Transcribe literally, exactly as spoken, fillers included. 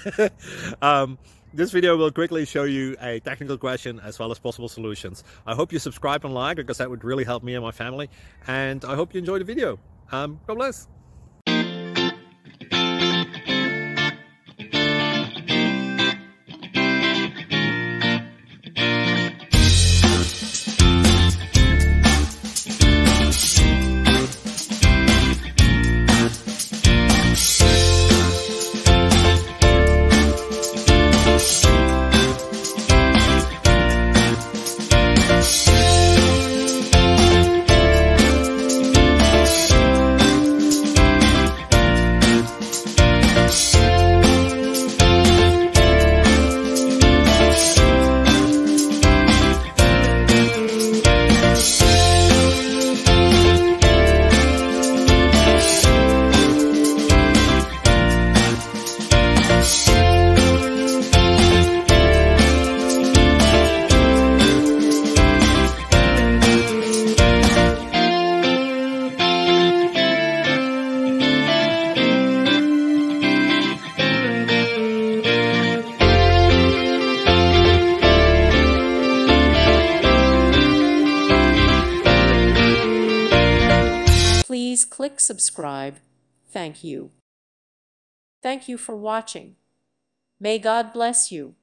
um, this video will quickly show you a technical question as well as possible solutions. I hope you subscribe and like, because that would really help me and my family. And I hope you enjoy the video. Um, God bless. Please click subscribe. Thank you. Thank you for watching. May God bless you.